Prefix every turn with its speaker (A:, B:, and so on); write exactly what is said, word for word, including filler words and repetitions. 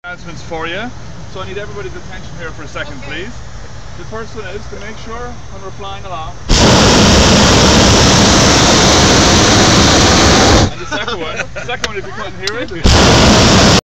A: announcements for you. So I need everybody's attention here for a second, okay. please. The first one is to make sure when we're flying along. And the second one, the second one, if you couldn't hear it.